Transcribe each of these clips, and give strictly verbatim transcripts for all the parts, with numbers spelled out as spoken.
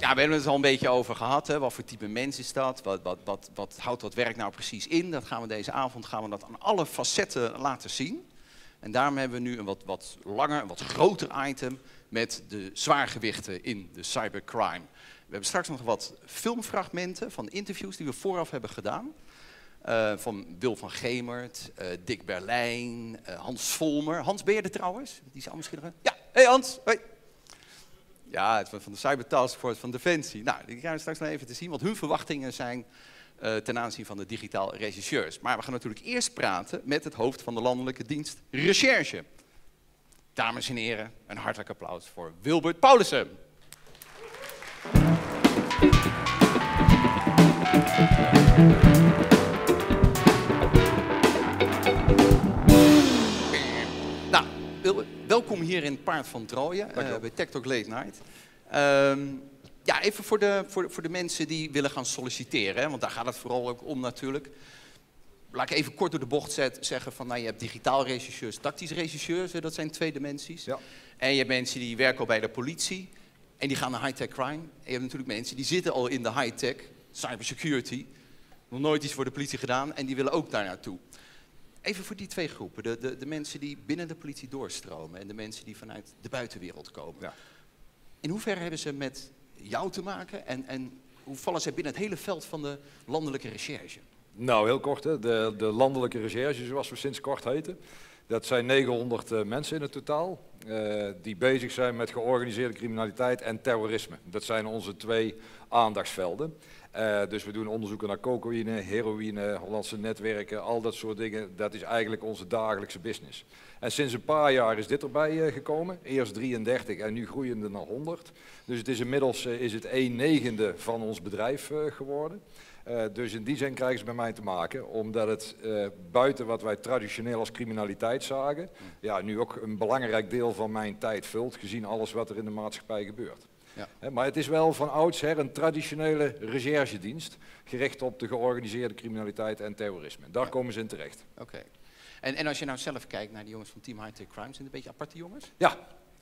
Nou, we hebben het al een beetje over gehad. Hè. Wat voor type mens is dat? Wat, wat, wat, wat houdt dat werk nou precies in? Dat gaan we deze avond gaan we dat aan alle facetten laten zien. En daarom hebben we nu een wat, wat langer, een wat groter item met de zwaargewichten in de cybercrime. We hebben straks nog wat filmfragmenten van interviews die we vooraf hebben gedaan. Uh, van Wil van Gemert, uh, Dick Berlijn, uh, Hans Volmer. Hans, ben je er trouwens? Die zou misschien nog... Ja, hey Hans, hoi. Ja, het van de Cyber Task Force van Defensie. Nou, die gaan we straks nog even te zien, want hun verwachtingen zijn uh, ten aanzien van de digitaal regisseurs. Maar we gaan natuurlijk eerst praten met het hoofd van de landelijke dienst Recherche. Dames en heren, een hartelijk applaus voor Wilbert Paulussen. Nou, Wilbert, welkom hier in Paard van Troje, uh, bij Tech Talk Late Night. Um, ja, even voor de, voor, voor de mensen die willen gaan solliciteren, hè, want daar gaat het vooral ook om natuurlijk. Laat ik even kort door de bocht zet, zeggen van, nou, je hebt digitaal regisseurs, tactisch regisseurs, hè, dat zijn twee dimensies. Ja. En je hebt mensen die werken al bij de politie en die gaan naar high-tech crime. En je hebt natuurlijk mensen die zitten al in de high-tech, cybersecurity, nog nooit iets voor de politie gedaan en die willen ook daar naartoe. Even voor die twee groepen, de, de, de mensen die binnen de politie doorstromen en de mensen die vanuit de buitenwereld komen. Ja. In hoeverre hebben ze met jou te maken en, en hoe vallen zij binnen het hele veld van de landelijke recherche? Nou, heel kort, hè. De, de landelijke recherche, zoals we sinds kort heten. Dat zijn negenhonderd uh, mensen in het totaal, uh, die bezig zijn met georganiseerde criminaliteit en terrorisme. Dat zijn onze twee aandachtsvelden. Uh, dus we doen onderzoeken naar cocaïne, heroïne, Hollandse netwerken, al dat soort dingen. Dat is eigenlijk onze dagelijkse business. En sinds een paar jaar is dit erbij uh, gekomen. Eerst drieëndertig en nu groeiende naar honderd. Dus het is inmiddels uh, is het een negende van ons bedrijf uh, geworden. Uh, dus in die zin krijgen ze bij mij te maken, omdat het uh, buiten wat wij traditioneel als criminaliteit zagen, ja, nu ook een belangrijk deel van mijn tijd vult, gezien alles wat er in de maatschappij gebeurt. Ja. He, maar het is wel van oudsher een traditionele recherchedienst, gericht op de georganiseerde criminaliteit en terrorisme. Daar ja. komen ze in terecht. Oké. Okay. En, en als je nou zelf kijkt naar die jongens van Team High-Tech Crime, zijn het een beetje aparte jongens? Ja.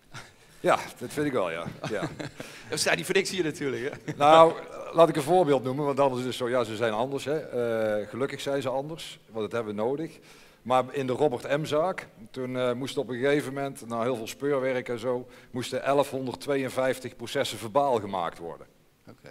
Ja, dat vind ik wel, ja. ja. Dan staat die voor niks hier natuurlijk, hè? Nou, laat ik een voorbeeld noemen, want anders is het zo, ja, ze zijn anders, hè. Uh, gelukkig zijn ze anders, want dat hebben we nodig. Maar in de Robert M-zaak, toen uh, moesten op een gegeven moment, na heel veel speurwerk en zo, moesten elfhonderdtweeënvijftig processen verbaal gemaakt worden. Okay.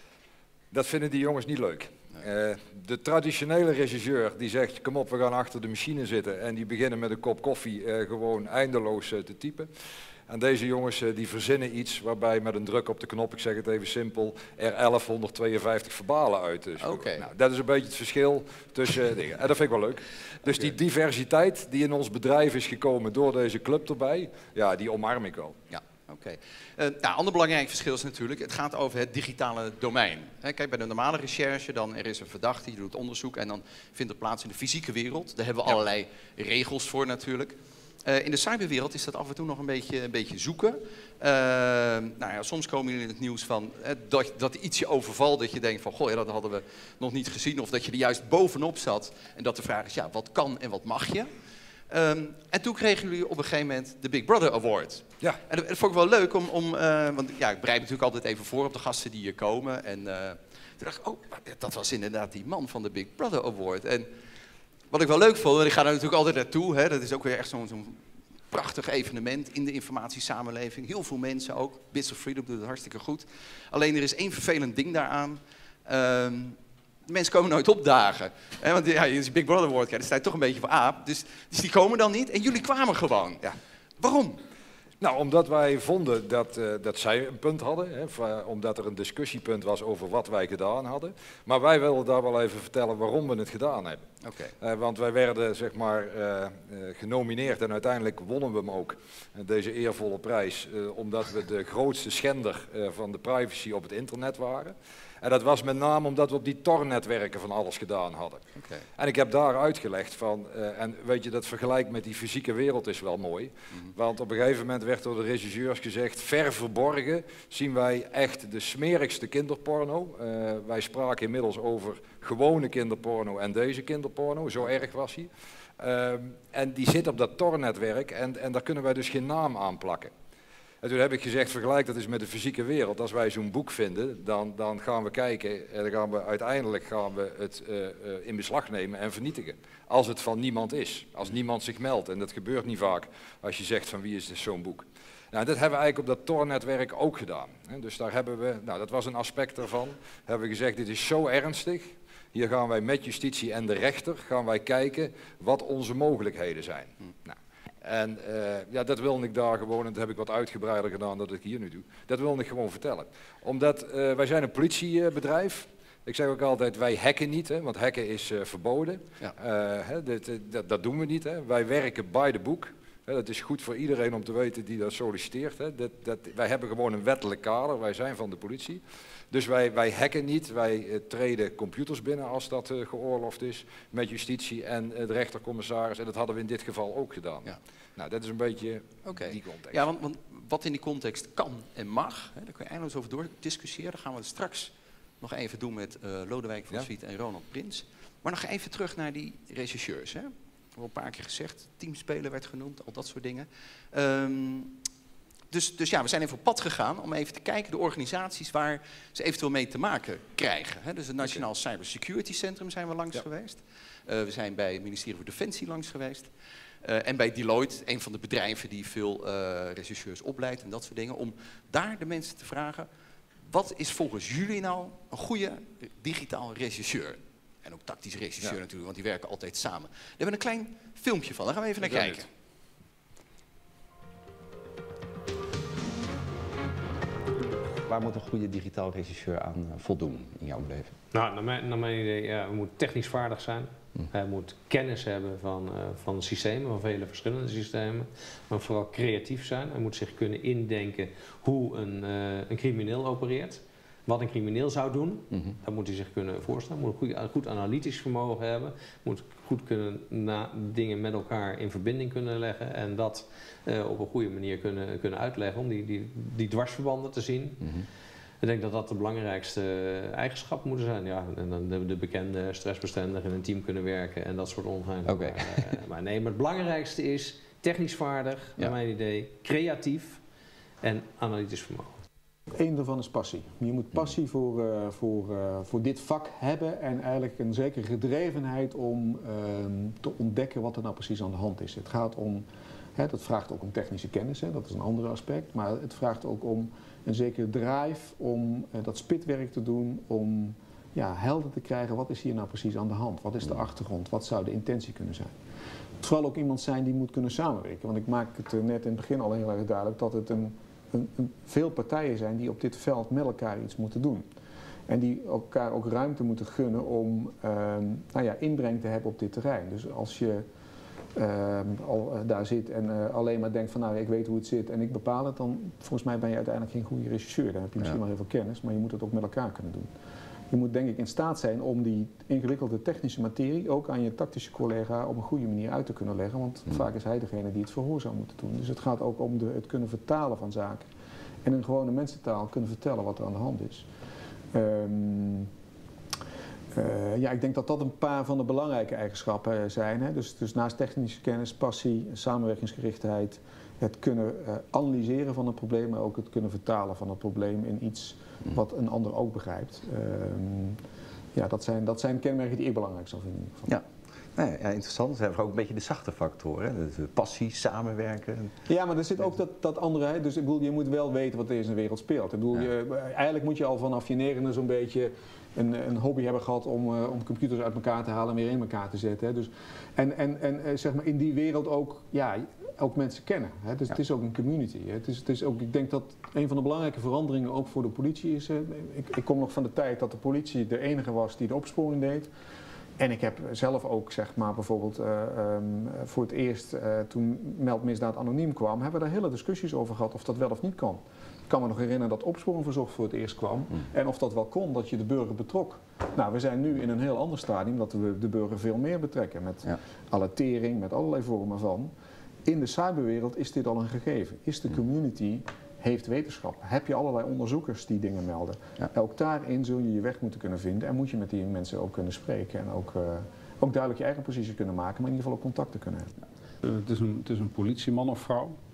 Dat vinden die jongens niet leuk. Uh, de traditionele regisseur die zegt, kom op, we gaan achter de machine zitten en die beginnen met een kop koffie uh, gewoon eindeloos uh, te typen. En deze jongens uh, die verzinnen iets waarbij met een druk op de knop, ik zeg het even simpel, er elfhonderdtweeënvijftig verbalen uit is. Okay. Nou, dat is een beetje het verschil tussen uh, dingen. En dat vind ik wel leuk. Dus okay. die diversiteit die in ons bedrijf is gekomen door deze club erbij, ja, die omarm ik wel. Ja. Oké. Okay. Uh, nou, ander belangrijk verschil is natuurlijk, het gaat over het digitale domein. He, kijk, bij de normale recherche, dan er is een verdachte, je doet onderzoek en dan vindt het plaats in de fysieke wereld. Daar hebben we ja. allerlei regels voor natuurlijk. Uh, in de cyberwereld is dat af en toe nog een beetje, een beetje zoeken. Uh, nou ja, soms komen jullie in het nieuws van uh, dat, dat ietsje overvalt, dat je denkt van, goh, ja, dat hadden we nog niet gezien. Of dat je er juist bovenop zat en dat de vraag is, ja, wat kan en wat mag je? Um, en toen kregen jullie op een gegeven moment de Big Brother Award. Ja. En dat, dat vond ik wel leuk, om, om, uh, want ja, ik bereid natuurlijk altijd even voor op de gasten die hier komen. En uh, toen dacht ik, oh, dat was inderdaad die man van de Big Brother Award. En wat ik wel leuk vond, en ik ga daar natuurlijk altijd naartoe, hè, dat is ook weer echt zo'n zo'n prachtig evenement in de informatiesamenleving. Heel veel mensen ook, Bits of Freedom doet het hartstikke goed. Alleen er is één vervelend ding daaraan. Um, De mensen komen nooit opdagen. He, want ja, als je Big Brother wordt, ja, dan sta je toch een beetje voor aap. Dus, dus die komen dan niet en jullie kwamen gewoon. Ja. Waarom? Nou, omdat wij vonden dat, uh, dat zij een punt hadden. Hè, omdat er een discussiepunt was over wat wij gedaan hadden. Maar wij wilden daar wel even vertellen waarom we het gedaan hebben. Okay. Uh, want wij werden zeg maar uh, uh, genomineerd en uiteindelijk wonnen we hem ook. Uh, deze eervolle prijs. Uh, omdat we de grootste schender uh, van de privacy op het internet waren. En dat was met name omdat we op die Tor-netwerken van alles gedaan hadden. Okay. En ik heb daar uitgelegd van, uh, en weet je, dat vergelijk met die fysieke wereld is wel mooi. Mm-hmm. Want op een gegeven moment werd door de regisseurs gezegd, ver verborgen zien wij echt de smerigste kinderporno. Uh, wij spraken inmiddels over gewone kinderporno en deze kinderporno, zo erg was hij. Uh, en die zit op dat Tor-netwerk en, en daar kunnen wij dus geen naam aan plakken. En toen heb ik gezegd, vergelijk dat eens met de fysieke wereld. Als wij zo'n boek vinden, dan, dan gaan we kijken en dan gaan we uiteindelijk gaan we het uh, uh, in beslag nemen en vernietigen. Als het van niemand is, als niemand zich meldt. En dat gebeurt niet vaak als je zegt van wie is zo'n boek. Nou, dat hebben we eigenlijk op dat Tor-netwerk ook gedaan. Dus daar hebben we, nou dat was een aspect daarvan, hebben we gezegd dit is zo ernstig. Hier gaan wij met justitie en de rechter gaan wij kijken wat onze mogelijkheden zijn. Nou, en uh, ja, dat wilde ik daar gewoon, en dat heb ik wat uitgebreider gedaan dan ik hier nu doe. Dat wilde ik gewoon vertellen. Omdat uh, wij zijn een politiebedrijf. Ik zeg ook altijd, wij hacken niet, hè, want hacken is uh, verboden. Ja. Uh, hè, dit, dat, dat doen we niet. Hè. Wij werken by the book. Hè, dat is goed voor iedereen om te weten die dat solliciteert. Hè. Dat, dat, wij hebben gewoon een wettelijk kader, wij zijn van de politie. Dus wij, wij hacken niet, wij uh, treden computers binnen als dat uh, geoorloofd is met justitie en uh, de rechtercommissaris. En dat hadden we in dit geval ook gedaan. Ja. Nou, dat is een beetje okay. die context. Ja, want, want wat in die context kan en mag, hè, daar kun je eindeloos over door discussiëren. Dat gaan we het straks nog even doen met uh, Lodewijk van Swiet ja. en Ronald Prins. Maar nog even terug naar die rechercheurs. Hè. Al een paar keer gezegd, teamspeler werd genoemd, al dat soort dingen. Um, Dus, dus ja, we zijn even op pad gegaan om even te kijken de organisaties waar ze eventueel mee te maken krijgen. Hè. Dus het Nationaal okay. Cybersecurity Centrum zijn we langs ja. geweest. Uh, we zijn bij het ministerie voor Defensie langs geweest. Uh, en bij Deloitte, een van de bedrijven die veel uh, rechercheurs opleidt en dat soort dingen. Om daar de mensen te vragen, wat is volgens jullie nou een goede digitaal rechercheur? En ook tactisch rechercheur ja. natuurlijk, want die werken altijd samen. Daar hebben we een klein filmpje van, daar gaan we even naar kijken. Het. Waar moet een goede digitaal rechercheur aan voldoen in jouw beleving? Nou, naar mijn, naar mijn idee, ja, we moeten technisch vaardig zijn. Hm. Hij moet kennis hebben van, uh, van systemen, van vele verschillende systemen. Maar vooral creatief zijn. Hij moet zich kunnen indenken hoe een, uh, een crimineel opereert. Wat een crimineel zou doen, mm-hmm. dat moet hij zich kunnen voorstellen. Moet een goed, goed analytisch vermogen hebben. Moet goed kunnen na, dingen met elkaar in verbinding kunnen leggen. En dat uh, op een goede manier kunnen, kunnen uitleggen om die, die, die dwarsverbanden te zien. Mm-hmm. Ik denk dat dat de belangrijkste eigenschappen moeten zijn. Ja, en dan de, de bekende stressbestendig in een team kunnen werken en dat soort ongein. Okay. Maar, uh, maar nee, maar het belangrijkste is technisch vaardig, ja. naar mijn idee, creatief en analytisch vermogen. Eén daarvan is passie. Je moet passie voor, uh, voor, uh, voor dit vak hebben en eigenlijk een zekere gedrevenheid om uh, te ontdekken wat er nou precies aan de hand is. Het gaat om, hè, dat vraagt ook om technische kennis, hè, dat is een ander aspect, maar het vraagt ook om een zekere drive om uh, dat spitwerk te doen, om ja, helder te krijgen wat is hier nou precies aan de hand, wat is de achtergrond, wat zou de intentie kunnen zijn. Het vooral ook iemand zijn die moet kunnen samenwerken, want ik maak het uh, net in het begin al heel erg duidelijk dat het een Een, een, veel partijen zijn die op dit veld met elkaar iets moeten doen. En die elkaar ook ruimte moeten gunnen om uh, nou ja, inbreng te hebben op dit terrein. Dus als je uh, al uh, daar zit en uh, alleen maar denkt van nou ik weet hoe het zit en ik bepaal het, dan volgens mij ben je uiteindelijk geen goede rechercheur. Dan heb je misschien ja. wel heel veel kennis, maar je moet het ook met elkaar kunnen doen. Je moet denk ik in staat zijn om die ingewikkelde technische materie ook aan je tactische collega op een goede manier uit te kunnen leggen. Want hmm. vaak is hij degene die het verhoor zou moeten doen. Dus het gaat ook om de, het kunnen vertalen van zaken. En in gewone mensentaal kunnen vertellen wat er aan de hand is. Um, uh, ja, ik denk dat dat een paar van de belangrijke eigenschappen zijn. Hè. Dus, dus naast technische kennis, passie, samenwerkingsgerichtheid, het kunnen uh, analyseren van een probleem, maar ook het kunnen vertalen van het probleem in iets wat een ander ook begrijpt. Um, ja, dat zijn, dat zijn kenmerken die ik belangrijk zou vinden. Ja. Nou ja, interessant. Dat zijn ook een beetje de zachte factoren. Hè? De passie, samenwerken. Ja, maar er zit ook dat, dat andere. Hè? Dus ik bedoel, je moet wel weten wat er in de wereld speelt. Ik bedoel, ja. je, eigenlijk moet je al vanaf je negende zo'n beetje een, een hobby hebben gehad om, uh, om computers uit elkaar te halen en weer in elkaar te zetten. Hè? Dus, en en, en uh, zeg maar in die wereld ook, ja, ook mensen kennen. Hè? Dus ja. Het is ook een community. Hè? Het is, het is ook, ik denk dat een van de belangrijke veranderingen ook voor de politie is. Hè? Ik, ik kom nog van de tijd dat de politie de enige was die de opsporing deed. En ik heb zelf ook, zeg maar, bijvoorbeeld uh, um, voor het eerst, uh, toen meldmisdaad anoniem kwam, hebben we daar hele discussies over gehad of dat wel of niet kan. Ik kan me nog herinneren dat opsporing verzocht voor het eerst kwam mm. en of dat wel kon, dat je de burger betrok. Nou, we zijn nu in een heel ander stadium dat we de burger veel meer betrekken met ja. alertering, met allerlei vormen van. In de cyberwereld is dit al een gegeven. Is de community, heeft wetenschap. Heb je allerlei onderzoekers die dingen melden. Ja. Ook daarin zul je je weg moeten kunnen vinden en moet je met die mensen ook kunnen spreken en ook, uh, ook duidelijk je eigen positie kunnen maken, maar in ieder geval ook contacten kunnen hebben. Uh, het, is een, het is een politieman of vrouw.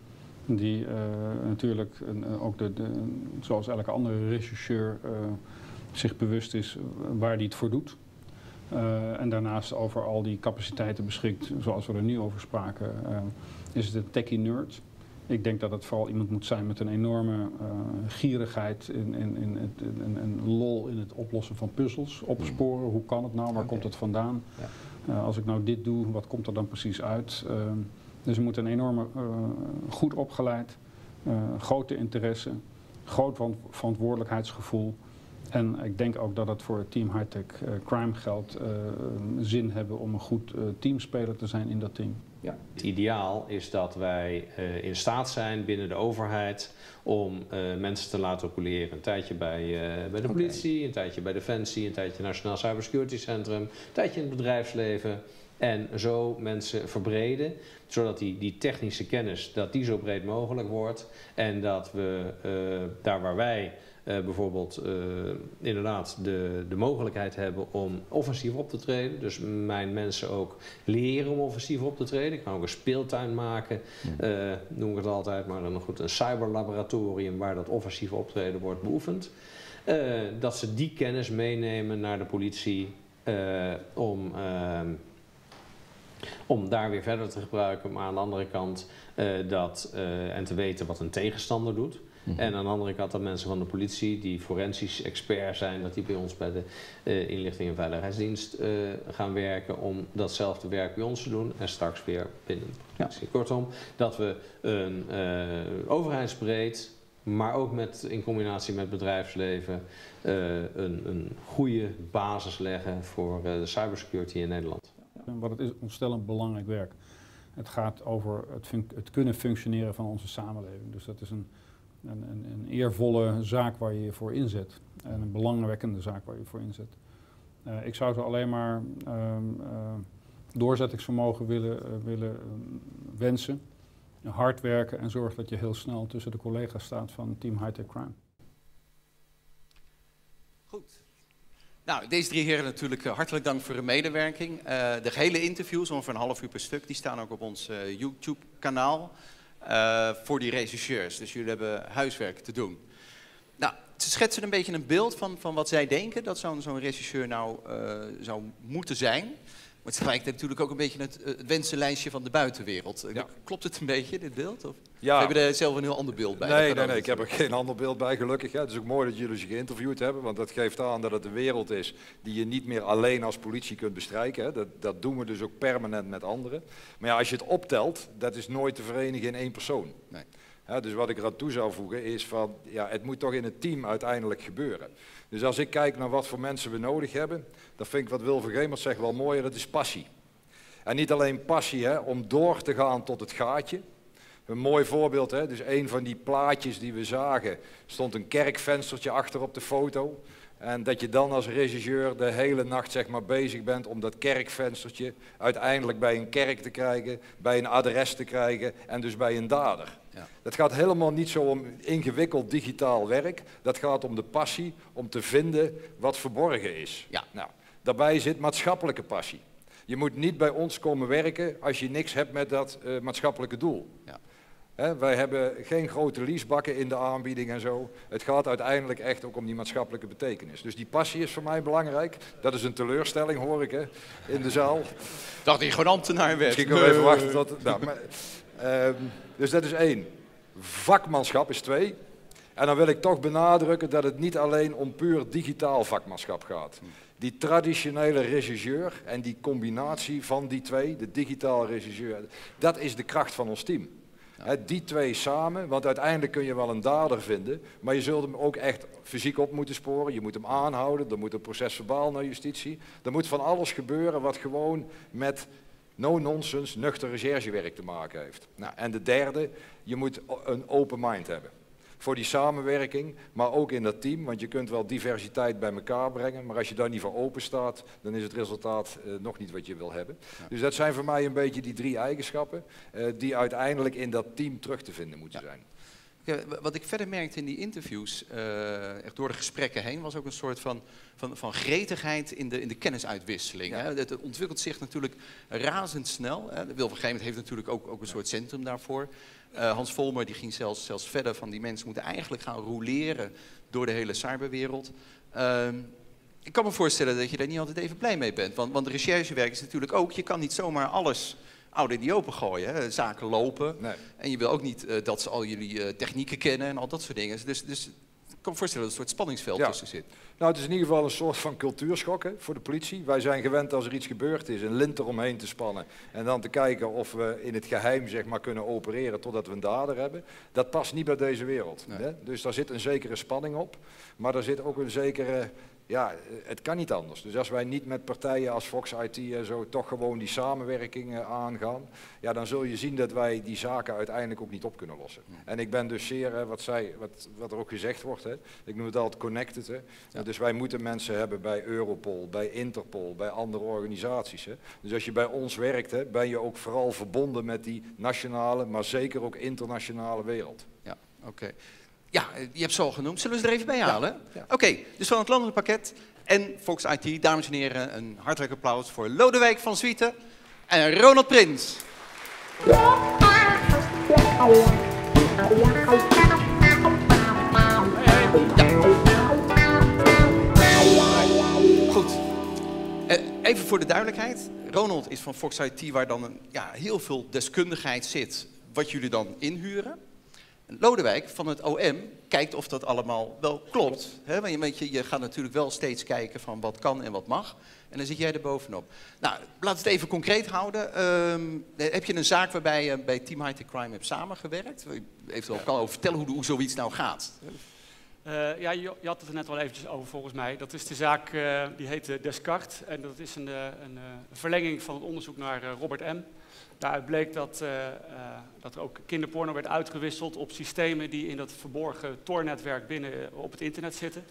Die uh, natuurlijk uh, ook de, de, zoals elke andere rechercheur uh, zich bewust is waar hij het voor doet. Uh, en daarnaast over al die capaciteiten beschikt, zoals we er nu over spraken, uh, is het een techie nerd. Ik denk dat het vooral iemand moet zijn met een enorme uh, gierigheid en in, in, in, in, in lol in het oplossen van puzzels. Opsporen, hoe kan het nou, waar okay. komt het vandaan? Ja. Uh, als ik nou dit doe, wat komt er dan precies uit? Uh, dus er moet een enorme, uh, goed opgeleid, uh, grote interesse, groot verantwoordelijkheidsgevoel. En ik denk ook dat het voor Team Hi-Tech uh, Crime geldt, uh, zin hebben om een goed uh, teamspeler te zijn in dat team. Ja. Het ideaal is dat wij uh, in staat zijn binnen de overheid om uh, mensen te laten opereren. Een tijdje bij, uh, bij de politie, okay. een tijdje bij Defensie, een tijdje Nationaal Cybersecurity Centrum, een tijdje in het bedrijfsleven. En zo mensen verbreden, zodat die, die technische kennis dat die zo breed mogelijk wordt. En dat we uh, daar waar wij uh, bijvoorbeeld uh, inderdaad de, de mogelijkheid hebben om offensief op te treden. Dus mijn mensen ook leren om offensief op te treden. Ik kan ook een speeltuin maken, uh, noem ik het altijd, maar een, goed, een cyberlaboratorium waar dat offensief optreden wordt beoefend. Uh, dat ze die kennis meenemen naar de politie uh, om... Uh, Om daar weer verder te gebruiken, maar aan de andere kant uh, dat, uh, en te weten wat een tegenstander doet. Mm-hmm. En aan de andere kant dat mensen van de politie, die forensisch expert zijn, dat die bij ons bij de uh, inlichting en veiligheidsdienst uh, gaan werken om datzelfde werk bij ons te doen en straks weer binnen de politie. Ja. Kortom, dat we een uh, overheidsbreed, maar ook met, in combinatie met bedrijfsleven, uh, een, een goede basis leggen voor uh, de cybersecurity in Nederland. Want het is ontstellend belangrijk werk. Het gaat over het, het kunnen functioneren van onze samenleving. Dus dat is een, een, een, een eervolle zaak waar je je voor inzet. En een belangwekkende zaak waar je je voor inzet. Uh, ik zou ze alleen maar uh, uh, doorzettingsvermogen willen, uh, willen uh, wensen. Hard werken en zorg dat je heel snel tussen de collega's staat van Team Hi-Tech Crime. Goed. Nou, deze drie heren natuurlijk uh, hartelijk dank voor hun medewerking. Uh, de gehele interviews, ongeveer een half uur per stuk, die staan ook op ons uh, YouTube-kanaal uh, voor die rechercheurs. Dus jullie hebben huiswerk te doen. Nou, ze schetsen een beetje een beeld van, van wat zij denken dat zo'n zo'n rechercheur nou uh, zou moeten zijn. Maar het is tegelijkertijd natuurlijk ook een beetje het, het wensenlijstje van de buitenwereld. Ja. Klopt het een beetje, dit beeld? Of ja. hebben we er zelf een heel ander beeld bij? Nee, nee, nee, ik heb er geen ander beeld bij, gelukkig. Ja. Het is ook mooi dat jullie ze geïnterviewd hebben, want dat geeft aan dat het een wereld is die je niet meer alleen als politie kunt bestrijken. Hè. Dat, dat doen we dus ook permanent met anderen. Maar ja, als je het optelt, dat is nooit te verenigen in één persoon. Nee. Ja, dus wat ik eraan toe zou voegen is van, ja, het moet toch in het team uiteindelijk gebeuren. Dus als ik kijk naar wat voor mensen we nodig hebben, dan vind ik wat Wilver Gemert zegt wel mooier, dat is passie. En niet alleen passie hè, om door te gaan tot het gaatje. Een mooi voorbeeld, hè, dus een van die plaatjes die we zagen, stond een kerkvenstertje achter op de foto. En dat je dan als rechercheur de hele nacht zeg maar, bezig bent om dat kerkvenstertje uiteindelijk bij een kerk te krijgen, bij een adres te krijgen en dus bij een dader. Ja. Dat gaat helemaal niet zo om ingewikkeld digitaal werk, dat gaat om de passie om te vinden wat verborgen is. Ja. Nou, daarbij zit maatschappelijke passie. Je moet niet bij ons komen werken als je niks hebt met dat uh, maatschappelijke doel. Ja. He, wij hebben geen grote leasebakken in de aanbieding en zo. Het gaat uiteindelijk echt ook om die maatschappelijke betekenis. Dus die passie is voor mij belangrijk. Dat is een teleurstelling, hoor ik, hè, in de zaal. Dacht dat je gewoon ambtenaar werd. Misschien nog even wachten tot... Nou, maar, uh, dus dat is één. Vakmanschap is twee. En dan wil ik toch benadrukken dat het niet alleen om puur digitaal vakmanschap gaat. Die traditionele rechercheur en die combinatie van die twee, de digitale rechercheur, dat is de kracht van ons team. Ja. He, die twee samen, want uiteindelijk kun je wel een dader vinden, maar je zult hem ook echt fysiek op moeten sporen. Je moet hem aanhouden, er moet een procesverbaal naar justitie. Er moet van alles gebeuren wat gewoon met no-nonsense, nuchter recherchewerk te maken heeft. Nou, en de derde, je moet een open mind hebben. Voor die samenwerking, maar ook in dat team, want je kunt wel diversiteit bij elkaar brengen, maar als je daar niet voor open staat, dan is het resultaat uh, nog niet wat je wil hebben. Ja. Dus dat zijn voor mij een beetje die drie eigenschappen, uh, die uiteindelijk in dat team terug te vinden moeten ja. zijn. Ja, wat ik verder merkte in die interviews, uh, echt door de gesprekken heen, was ook een soort van, van, van gretigheid in de, in de kennisuitwisseling. Ja. Hè? Het ontwikkelt zich natuurlijk razendsnel. Hè? De Wilvergemert heeft heeft natuurlijk ook, ook een soort centrum daarvoor. Uh, Hans Volmer die ging zelfs, zelfs verder van die mensen moeten eigenlijk gaan roleren door de hele cyberwereld. Uh, ik kan me voorstellen dat je daar niet altijd even blij mee bent. Want, want recherchewerk is natuurlijk ook, je kan niet zomaar alles oude die open gooien, hè? Zaken lopen. Nee. En je wil ook niet uh, dat ze al jullie uh, technieken kennen en al dat soort dingen. Dus, dus ik kan me voorstellen dat er een soort spanningsveld ja. tussen zit. Nou, het is in ieder geval een soort van cultuurschok hè, voor de politie. Wij zijn gewend als er iets gebeurd is, een lint eromheen te spannen. En dan te kijken of we in het geheim zeg maar, kunnen opereren totdat we een dader hebben. Dat past niet bij deze wereld. Nee. Hè? Dus daar zit een zekere spanning op. Maar er zit ook een zekere... Ja, het kan niet anders. Dus als wij niet met partijen als Fox I T en zo toch gewoon die samenwerking aangaan, ja, dan zul je zien dat wij die zaken uiteindelijk ook niet op kunnen lossen. En ik ben dus zeer, wat, zij, wat, wat er ook gezegd wordt, hè, ik noem het altijd connected. Hè. Ja. Dus wij moeten mensen hebben bij Europol, bij Interpol, bij andere organisaties. Hè. Dus als je bij ons werkt, hè, ben je ook vooral verbonden met die nationale, maar zeker ook internationale wereld. Ja, oké. Okay. Ja, je hebt ze al genoemd. Zullen we ze er even bij halen? Ja, ja. Oké, okay, dus van het landelijk pakket en Fox I T, dames en heren, een hartelijk applaus voor Lodewijk van Swieten en Ronald Prins. Goed, even voor de duidelijkheid. Ronald is van Fox I T, waar dan een, ja, heel veel deskundigheid zit, wat jullie dan inhuren. Lodewijk van het O M kijkt of dat allemaal wel klopt. Hè? Want je, je gaat natuurlijk wel steeds kijken van wat kan en wat mag. En dan zit jij er bovenop. Nou, laten we het even concreet houden. Um, heb je een zaak waarbij je bij Team High Tech Crime hebt samengewerkt? Eventueel kan over vertellen hoe, hoe zoiets nou gaat. Uh, ja, je, je had het er net wel eventjes over volgens mij. Dat is de zaak, uh, die heet Descartes. En dat is een, een, een verlenging van het onderzoek naar uh, Robert M. Daaruit bleek dat, uh, uh, dat er ook kinderporno werd uitgewisseld op systemen die in dat verborgen Tor-netwerk binnen uh, op het internet zitten.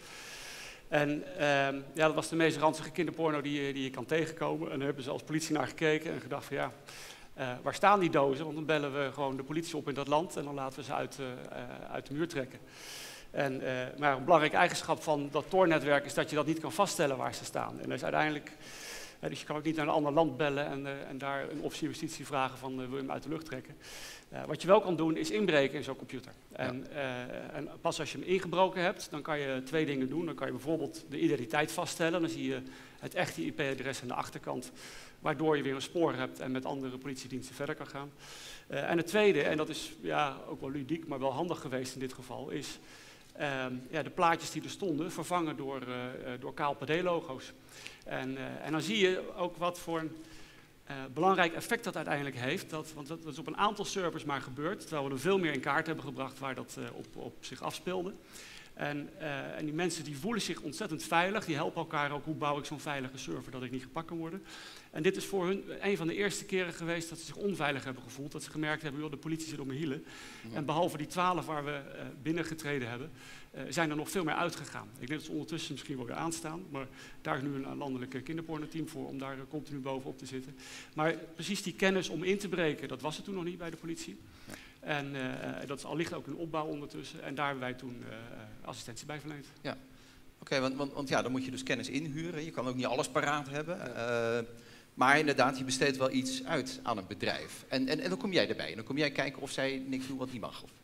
En uh, ja, dat was de meest ranzige kinderporno die, die je kan tegenkomen. En daar hebben ze als politie naar gekeken en gedacht van ja, uh, waar staan die dozen? Want dan bellen we gewoon de politie op in dat land en dan laten we ze uit, uh, uh, uit de muur trekken. En, uh, maar een belangrijke eigenschap van dat Tor-netwerk is dat je dat niet kan vaststellen waar ze staan. En dat is uiteindelijk... Uh, dus je kan ook niet naar een ander land bellen en, uh, en daar een officier justitie vragen van uh, wil je hem uit de lucht trekken. Uh, wat je wel kan doen is inbreken in zo'n computer. En, ja. uh, en pas als je hem ingebroken hebt, dan kan je twee dingen doen. Dan kan je bijvoorbeeld de identiteit vaststellen. Dan zie je het echte I P-adres aan de achterkant, waardoor je weer een spoor hebt en met andere politiediensten verder kan gaan. Uh, en het tweede, en dat is ja, ook wel ludiek, maar wel handig geweest in dit geval, is uh, ja, de plaatjes die er stonden vervangen door, uh, door K L P D-logo's. En, uh, en dan zie je ook wat voor een uh, belangrijk effect dat uiteindelijk heeft. Dat, want dat, dat is op een aantal servers maar gebeurd, terwijl we er veel meer in kaart hebben gebracht waar dat uh, op, op zich afspeelde. En, uh, en die mensen die voelen zich ontzettend veilig, die helpen elkaar ook, hoe bouw ik zo'n veilige server dat ik niet gepakt kan worden. En dit is voor hun een van de eerste keren geweest dat ze zich onveilig hebben gevoeld. Dat ze gemerkt hebben, joh, de politie zit op mijn hielen. Ja. En behalve die twaalf waar we uh, binnengetreden hebben, uh, zijn er nog veel meer uitgegaan. Ik denk dat ze ondertussen misschien wel weer aanstaan, maar daar is nu een landelijk kinderporno-team voor om daar uh, continu bovenop te zitten. Maar precies die kennis om in te breken, dat was er toen nog niet bij de politie. Ja. En uh, dat is al ligt ook in opbouw ondertussen. En daar hebben wij toen uh, assistentie bij verleend. Ja, oké, okay, want, want, want ja, dan moet je dus kennis inhuren. Je kan ook niet alles paraat hebben. Ja. Uh, maar inderdaad, je besteedt wel iets uit aan een bedrijf. En, en, en dan kom jij erbij. En dan kom jij kijken of zij niks doen wat niet mag. Of?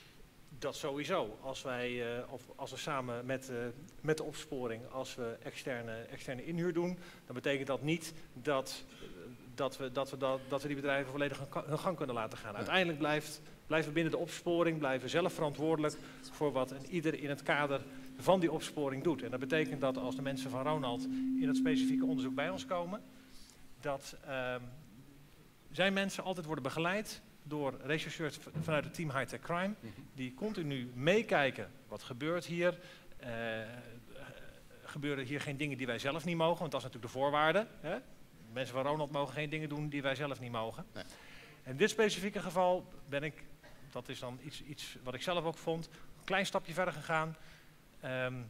Dat sowieso. Als wij, uh, of als we samen met, uh, met de opsporing, als we externe, externe inhuur doen, dan betekent dat niet dat... Dat we, dat, we dat, dat we die bedrijven volledig hun gang kunnen laten gaan. Ja. Uiteindelijk blijft, blijven we binnen de opsporing, blijven we zelf verantwoordelijk voor wat een ieder in het kader van die opsporing doet. En dat betekent dat als de mensen van Ronald in dat specifieke onderzoek bij ons komen, dat uh, zijn mensen altijd worden begeleid door rechercheurs vanuit het team High Tech Crime, die continu meekijken wat gebeurt hier. Uh, gebeuren hier geen dingen die wij zelf niet mogen, want dat is natuurlijk de voorwaarde. Hè? Mensen van Ronald mogen geen dingen doen die wij zelf niet mogen. Nee. In dit specifieke geval ben ik, dat is dan iets, iets wat ik zelf ook vond, een klein stapje verder gegaan. Um,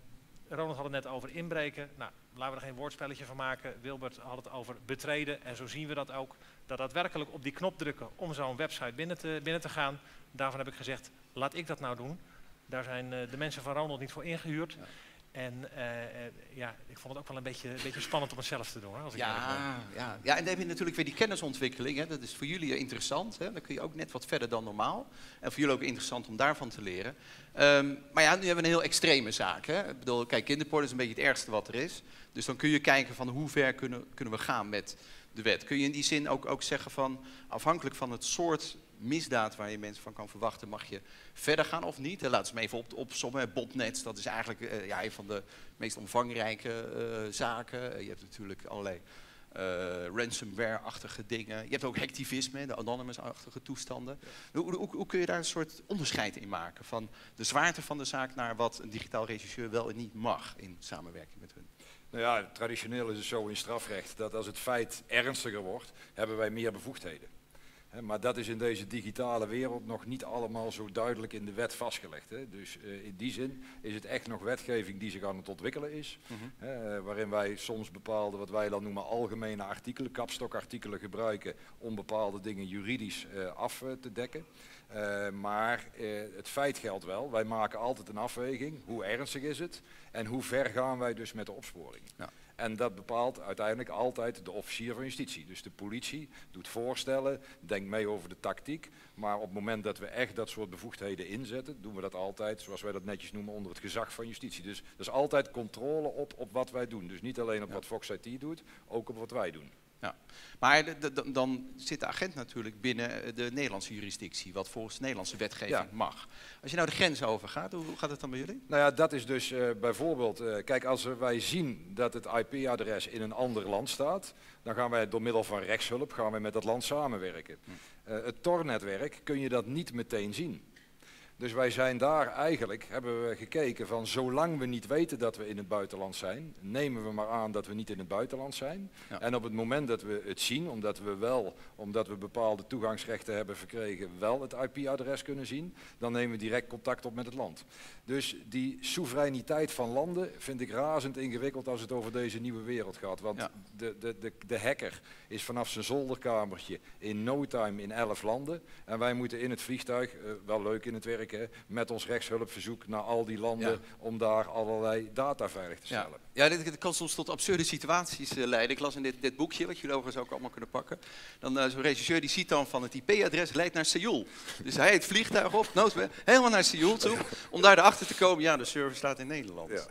Ronald had het net over inbreken. Nou, laten we er geen woordspelletje van maken. Wilbert had het over betreden. En zo zien we dat ook. Dat daadwerkelijk op die knop drukken om zo'n website binnen te, binnen te gaan. Daarvan heb ik gezegd, laat ik dat nou doen. Daar zijn uh, de mensen van Ronald niet voor ingehuurd. Ja. En uh, uh, ja, ik vond het ook wel een beetje, een beetje spannend om het zelf te doen. Hoor, als ik ja, ja. ja, en dan heb je natuurlijk weer die kennisontwikkeling. Hè. Dat is voor jullie interessant. Hè. Dan kun je ook net wat verder dan normaal. En voor jullie ook interessant om daarvan te leren. Um, maar ja, nu hebben we een heel extreme zaak. Hè. Ik bedoel, kijk, kinderporno is een beetje het ergste wat er is. Dus dan kun je kijken van hoe ver kunnen, kunnen we gaan met de wet. Kun je in die zin ook, ook zeggen van, afhankelijk van het soort misdaad waar je mensen van kan verwachten, mag je verder gaan of niet? Laten we hem even op, opsommen. Botnets, dat is eigenlijk uh, ja, een van de meest omvangrijke uh, zaken. Uh, je hebt natuurlijk allerlei uh, ransomware-achtige dingen. Je hebt ook hacktivisme, de anonymous-achtige toestanden. Ja. Hoe, hoe, hoe kun je daar een soort onderscheid in maken van de zwaarte van de zaak naar wat een digitaal regisseur wel en niet mag in samenwerking met hun? Nou ja, traditioneel is het zo in strafrecht dat als het feit ernstiger wordt, hebben wij meer bevoegdheden. He, maar dat is in deze digitale wereld nog niet allemaal zo duidelijk in de wet vastgelegd. Hè. Dus uh, in die zin is het echt nog wetgeving die zich aan het ontwikkelen is. Mm-hmm. He, waarin wij soms bepaalde, wat wij dan noemen algemene artikelen, kapstokartikelen gebruiken om bepaalde dingen juridisch uh, af uh, te dekken. Uh, maar uh, het feit geldt wel, wij maken altijd een afweging, hoe ernstig is het en hoe ver gaan wij dus met de opsporing. Ja. En dat bepaalt uiteindelijk altijd de officier van justitie. Dus de politie doet voorstellen, denkt mee over de tactiek. Maar op het moment dat we echt dat soort bevoegdheden inzetten, doen we dat altijd, zoals wij dat netjes noemen, onder het gezag van justitie. Dus er is altijd controle op, op wat wij doen. Dus niet alleen op ja. wat Fox I T doet, ook op wat wij doen. Ja. Maar de, de, dan zit de agent natuurlijk binnen de Nederlandse jurisdictie, wat volgens de Nederlandse wetgeving ja. mag. Als je nou de grens overgaat, hoe gaat het dan bij jullie? Nou ja, dat is dus uh, bijvoorbeeld, uh, kijk, als wij zien dat het I P-adres in een ander land staat, dan gaan wij door middel van rechtshulp gaan wij met dat land samenwerken. Hm. Uh, het Tor-netwerk kun je dat niet meteen zien. Dus wij zijn daar eigenlijk, hebben we gekeken van zolang we niet weten dat we in het buitenland zijn, nemen we maar aan dat we niet in het buitenland zijn. Ja. En op het moment dat we het zien, omdat we wel, omdat we bepaalde toegangsrechten hebben verkregen, wel het I P-adres kunnen zien, dan nemen we direct contact op met het land. Dus die soevereiniteit van landen vind ik razend ingewikkeld als het over deze nieuwe wereld gaat. Want ja. de, de, de, de hacker is vanaf zijn zolderkamertje in no time in elf landen. En wij moeten in het vliegtuig, uh, wel leuk in het werk, met ons rechtshulpverzoek naar al die landen ja. om daar allerlei data veilig te stellen. Ja, ja dit, dit kan soms tot absurde situaties uh, leiden. Ik las in dit, dit boekje, wat jullie overigens ook allemaal kunnen pakken. Dan uh, zo'n regisseur die ziet dan van het I P-adres leidt naar Seoul. Dus hij het vliegtuig op, noodwe, helemaal naar Seoul toe, om daar erachter te komen, ja, de server staat in Nederland. Ja.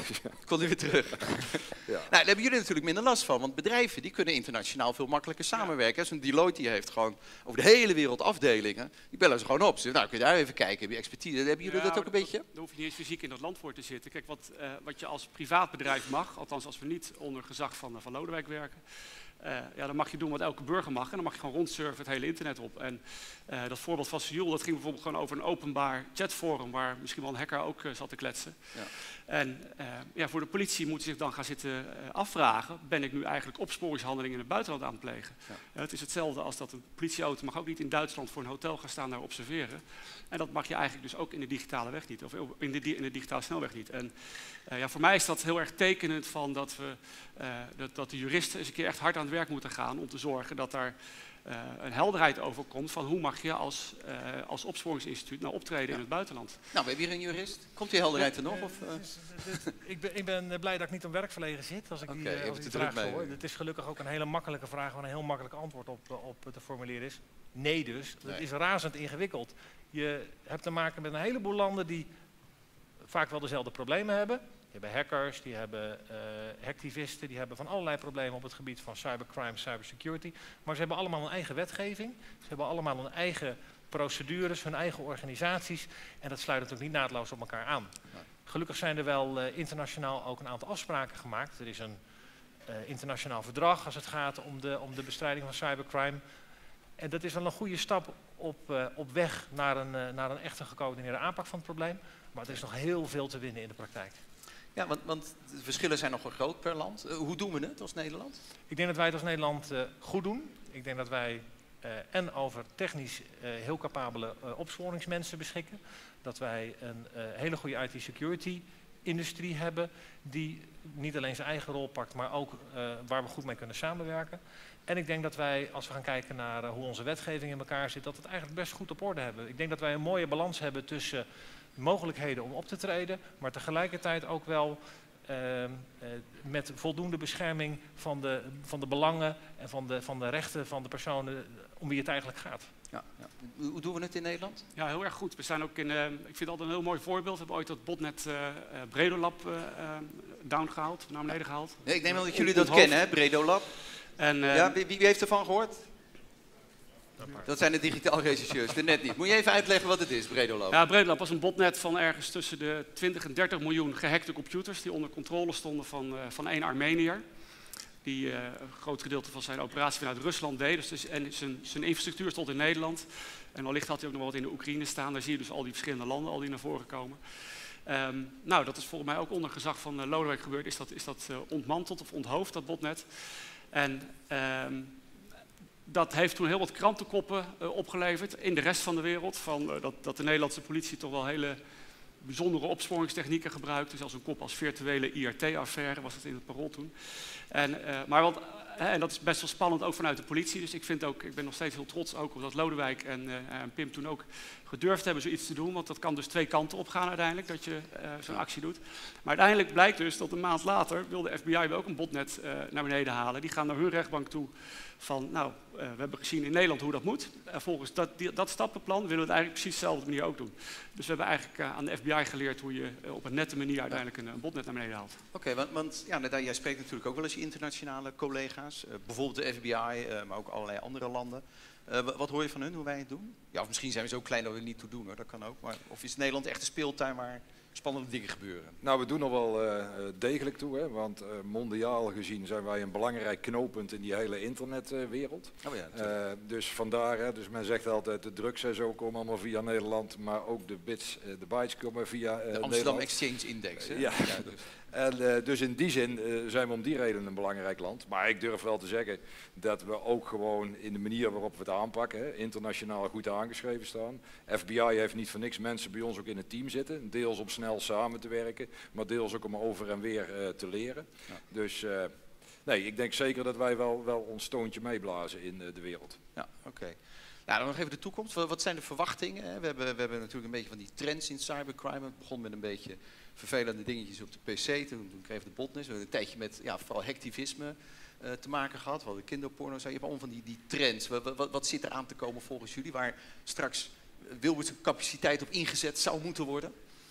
Kon u weer terug. Ja. Nou, daar hebben jullie natuurlijk minder last van, want bedrijven die kunnen internationaal veel makkelijker samenwerken. Ja. Zo'n Deloitte die heeft gewoon over de hele wereld afdelingen, die bellen ze gewoon op. Ze zeggen, nou kun je daar even kijken, heb je expertise, hebben jullie ja, dat ook een beetje? Daar hoef je niet eens fysiek in dat land voor te zitten. Kijk, wat, uh, wat je als privaat bedrijf mag, althans als we niet onder gezag van, van Lodewijk werken, Uh, ja, dan mag je doen wat elke burger mag en dan mag je gewoon rondsurfen het hele internet op. En uh, dat voorbeeld van Seoul, dat ging bijvoorbeeld gewoon over een openbaar chatforum waar misschien wel een hacker ook uh, zat te kletsen. Ja. En uh, ja, voor de politie moet zich dan gaan zitten uh, afvragen, ben ik nu eigenlijk opsporingshandelingen in het buitenland aan het plegen? Ja. Uh, het is hetzelfde als dat een politieauto mag ook niet in Duitsland voor een hotel gaan staan daar observeren. En dat mag je eigenlijk dus ook in de digitale weg niet, of in de, in de digitale snelweg niet. En uh, ja, voor mij is dat heel erg tekenend van dat, we, uh, dat, dat de juristen eens een keer echt hard aan het werk moeten gaan om te zorgen dat daar uh, een helderheid over komt van hoe mag je als, uh, als opsporingsinstituut nou optreden ja. in het buitenland. Nou, we hebben hier een jurist. Komt die helderheid er nog? Of, uh? ik, ben, ik ben blij dat ik niet om werk verlegen zit als ik okay, die, uh, als die vraag hoor. Het is gelukkig ook een hele makkelijke vraag waar een heel makkelijk antwoord op, op te formuleren is. Nee dus, het nee. is razend ingewikkeld. Je hebt te maken met een heleboel landen die vaak wel dezelfde problemen hebben. Die hebben hackers, die hebben uh, hacktivisten, die hebben van allerlei problemen op het gebied van cybercrime, cybersecurity. Maar ze hebben allemaal een eigen wetgeving, ze hebben allemaal hun eigen procedures, hun eigen organisaties. En dat sluit natuurlijk niet naadloos op elkaar aan. Nee. Gelukkig zijn er wel uh, internationaal ook een aantal afspraken gemaakt. Er is een uh, internationaal verdrag als het gaat om de, om de bestrijding van cybercrime. En dat is wel een goede stap op, uh, op weg naar een, uh, naar een echte gecoördineerde aanpak van het probleem. Maar er is nog heel veel te winnen in de praktijk. Ja, want, want de verschillen zijn nogal groot per land. Uh, hoe doen we het als Nederland? Ik denk dat wij het als Nederland uh, goed doen. Ik denk dat wij uh, en over technisch uh, heel capabele uh, opsporingsmensen beschikken. Dat wij een uh, hele goede I T-security industrie hebben die niet alleen zijn eigen rol pakt, maar ook uh, waar we goed mee kunnen samenwerken. En ik denk dat wij, als we gaan kijken naar uh, hoe onze wetgeving in elkaar zit, dat we het eigenlijk best goed op orde hebben. Ik denk dat wij een mooie balans hebben tussen mogelijkheden om op te treden, maar tegelijkertijd ook wel uh, uh, met voldoende bescherming van de, van de belangen en van de, van de rechten van de personen om wie het eigenlijk gaat. Ja, ja. Hoe doen we het in Nederland? Ja, heel erg goed. We zijn ook in, uh, ik vind het altijd een heel mooi voorbeeld. We hebben ooit dat botnet uh, uh, Bredolab uh, uh, down gehaald, naar beneden gehaald. Nee, ik neem wel dat jullie dat kennen, hè, Bredolab. En, uh, ja, wie, wie heeft ervan gehoord? Dat zijn de digitaal rechercheurs, de net niet. Moet je even uitleggen wat het is, Bredolab? Ja, Bredolab was een botnet van ergens tussen de twintig en dertig miljoen gehackte computers die onder controle stonden van, uh, van één Armeniër. Die uh, een groot gedeelte van zijn operatie vanuit Rusland deed. Dus, dus, en zijn, zijn infrastructuur stond in Nederland. En wellicht had hij ook nog wat in de Oekraïne staan. Daar zie je dus al die verschillende landen al die naar voren komen. Um, nou, dat is volgens mij ook onder gezag van uh, Lodewijk gebeurd. Is dat, is dat uh, ontmanteld of onthoofd, dat botnet. En um, dat heeft toen heel wat krantenkoppen uh, opgeleverd in de rest van de wereld. Van, uh, dat, dat de Nederlandse politie toch wel hele bijzondere opsporingstechnieken gebruikte. Zelfs een kop als virtuele I R T-affaire was het in het Parool toen. En, uh, maar wat, uh, en dat is best wel spannend ook vanuit de politie. Dus ik, vind ook, ik ben nog steeds heel trots ook op dat Lodewijk en, uh, en Pim toen ook gedurfd hebben zoiets te doen. Want dat kan dus twee kanten op gaan uiteindelijk, dat je uh, zo'n actie doet. Maar uiteindelijk blijkt dus dat een maand later wil de F B I ook een botnet uh, naar beneden halen. Die gaan naar hun rechtbank toe van, nou, uh, we hebben gezien in Nederland hoe dat moet. Uh, volgens dat, die, dat stappenplan willen we het eigenlijk precies dezelfde manier ook doen. Dus we hebben eigenlijk uh, aan de F B I geleerd hoe je uh, op een nette manier uiteindelijk een, een botnet naar beneden haalt. Oké, okay, want, want ja, jij spreekt natuurlijk ook wel eens je internationale collega's. Uh, bijvoorbeeld de F B I, uh, maar ook allerlei andere landen. Uh, wat hoor je van hun, hoe wij het doen? Ja, of misschien zijn we zo klein dat we er niet toe doen, hoor. Dat kan ook. Maar, of is Nederland echt een speeltuin waar spannende dingen gebeuren? Nou, we doen er wel uh, degelijk toe, hè, want uh, mondiaal gezien zijn wij een belangrijk knooppunt in die hele internetwereld. Uh, oh ja, uh, dus vandaar, hè, dus men zegt altijd de drugs en zo komen allemaal via Nederland, maar ook de bits, uh, de bytes komen via uh, de Amsterdam Nederland. Exchange Index, hè? Uh, ja. ja dus. En, uh, dus in die zin uh, zijn we om die reden een belangrijk land. Maar ik durf wel te zeggen dat we ook gewoon in de manier waarop we het aanpakken, hè, internationaal goed aangeschreven staan. F B I heeft niet voor niks mensen bij ons ook in het team zitten. Deels om snel samen te werken, maar deels ook om over en weer uh, te leren. Ja. Dus uh, nee, ik denk zeker dat wij wel, wel ons toontje meeblazen in uh, de wereld. Ja, oké. Okay. Nou, dan nog even de toekomst. Wat zijn de verwachtingen? We hebben, we hebben natuurlijk een beetje van die trends in cybercrime. Het begon met een beetje vervelende dingetjes op de P C. Toen, toen kreeg de botnet. We hebben een tijdje met ja, vooral hacktivisme uh, te maken gehad. We hadden kinderporno. Je hebt allemaal van die, die trends. Wat, wat, wat zit er aan te komen volgens jullie? Waar straks Wilbert's capaciteit op ingezet zou moeten worden?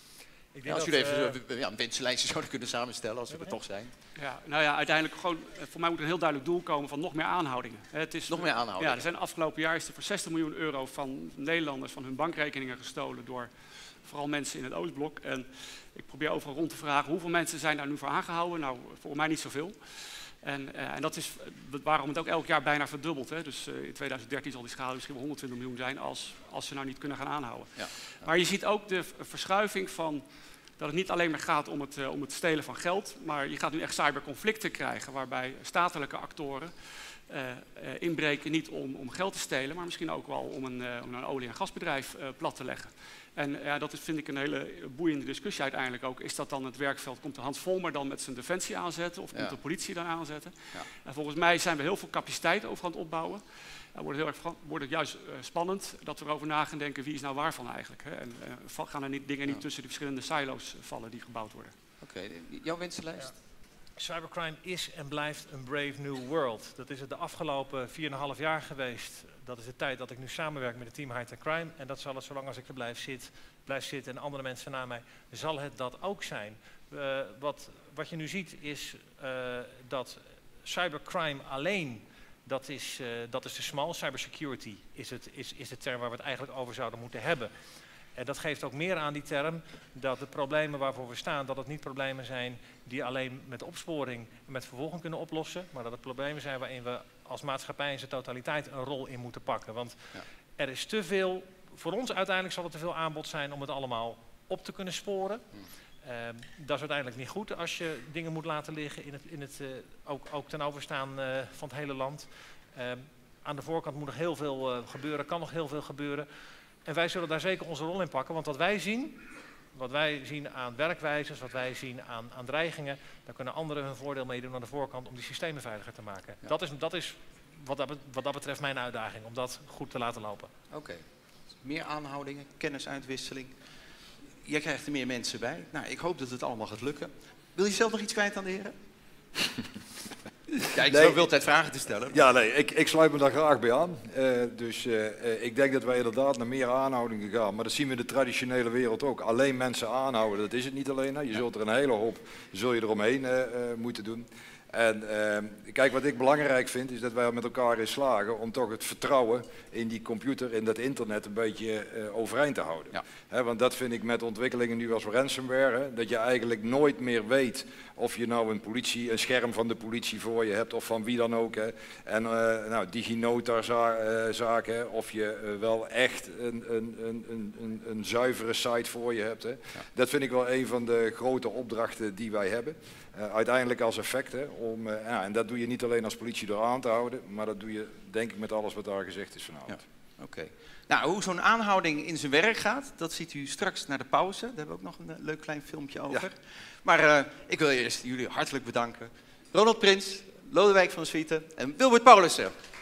Ik denk ja, als jullie even uh, ja, een wensenlijstje zouden kunnen samenstellen, als we er toch zijn. Ja, nou ja, uiteindelijk gewoon, voor mij moet er een heel duidelijk doel komen van nog meer aanhoudingen. Het is, nog meer aanhoudingen? Ja, er zijn afgelopen jaar is er voor zestig miljoen euro van Nederlanders van hun bankrekeningen gestolen door vooral mensen in het Oostblok. En ik probeer overal rond te vragen, hoeveel mensen zijn daar nu voor aangehouden? Nou, volgens mij niet zoveel. En, uh, en dat is waarom het ook elk jaar bijna verdubbelt. Hè. Dus uh, in tweeduizend dertien zal die schade misschien wel honderdtwintig miljoen zijn als, als ze nou niet kunnen gaan aanhouden. Ja, ja. Maar je ziet ook de verschuiving van dat het niet alleen maar gaat om het, uh, om het stelen van geld, maar je gaat nu echt cyberconflicten krijgen waarbij statelijke actoren uh, uh, inbreken niet om, om geld te stelen, maar misschien ook wel om een, uh, om een olie- en gasbedrijf uh, plat te leggen. En ja, uh, dat is, vind ik een hele boeiende discussie uiteindelijk ook. Is dat dan het werkveld, komt de Hans Volmer dan met zijn defensie aanzetten of ja. komt de politie dan aanzetten? Ja. En volgens mij zijn we heel veel capaciteit over aan het opbouwen. Dan wordt het, heel erg, wordt het juist uh, spannend dat we erover na gaan denken wie is nou waarvan eigenlijk. Hè? En uh, gaan er niet, dingen ja. niet tussen de verschillende silo's vallen die gebouwd worden. Oké, okay, jouw wensenlijst? Ja. Cybercrime is en blijft een brave new world. Dat is het de afgelopen vier en een half jaar geweest. Dat is de tijd dat ik nu samenwerk met het team High Tech Crime. En dat zal het, zolang als ik er blijf, zit, blijf zitten en andere mensen na mij, zal het dat ook zijn. Uh, wat, wat je nu ziet is uh, dat cybercrime alleen, dat is, uh, dat is te smal. Cybersecurity is, het, is, is de term waar we het eigenlijk over zouden moeten hebben. En dat geeft ook meer aan die term dat de problemen waarvoor we staan, dat het niet problemen zijn die alleen met opsporing en met vervolging kunnen oplossen, maar dat het problemen zijn waarin we als maatschappij in zijn totaliteit een rol in moeten pakken. Want ja. er is te veel, voor ons uiteindelijk zal er te veel aanbod zijn om het allemaal op te kunnen sporen. Hmm. Uh, dat is uiteindelijk niet goed als je dingen moet laten liggen, in het, in het, uh, ook, ook ten overstaan uh, van het hele land. Uh, aan de voorkant moet nog heel veel uh, gebeuren, kan nog heel veel gebeuren. En wij zullen daar zeker onze rol in pakken, want wat wij zien, wat wij zien aan werkwijzes, wat wij zien aan, aan dreigingen, daar kunnen anderen hun voordeel mee doen aan de voorkant om die systemen veiliger te maken. Ja. Dat is, dat is wat, dat, wat dat betreft mijn uitdaging, om dat goed te laten lopen. Oké. Okay. Meer aanhoudingen, kennisuitwisseling. Jij krijgt er meer mensen bij. Nou, ik hoop dat het allemaal gaat lukken. Wil je zelf nog iets kwijt aan de heren? Ja, ik nee, wil tijd vragen te stellen. Ja, nee, ik, ik sluit me daar graag bij aan. Uh, dus uh, ik denk dat wij inderdaad naar meer aanhoudingen gaan. Maar dat zien we in de traditionele wereld ook. Alleen mensen aanhouden, dat is het niet alleen. Hè. Je zult er een hele hoop zul je eromheen uh, uh, moeten doen. En uh, kijk, wat ik belangrijk vind, is dat wij er met elkaar in slagen om toch het vertrouwen in die computer, in dat internet, een beetje uh, overeind te houden. Ja. He, want dat vind ik met ontwikkelingen nu als ransomware, he, dat je eigenlijk nooit meer weet of je nou een politie, een scherm van de politie voor je hebt of van wie dan ook. He. En uh, nou, DigiNotar za uh, zaken, of je uh, wel echt een, een, een, een, een zuivere site voor je hebt. He. Ja. Dat vind ik wel een van de grote opdrachten die wij hebben. Uh, uiteindelijk als effect, hè, om, uh, ja, en dat doe je niet alleen als politie door aan te houden, maar dat doe je denk ik met alles wat daar gezegd is vanavond. Ja. Oké. Okay. Nou, hoe zo'n aanhouding in zijn werk gaat, dat ziet u straks naar de pauze. Daar hebben we ook nog een uh, leuk klein filmpje over. Ja. Maar uh, ik wil eerst jullie hartelijk bedanken. Ronald Prins, Lodewijk van der Swieten en Wilbert Paulussen.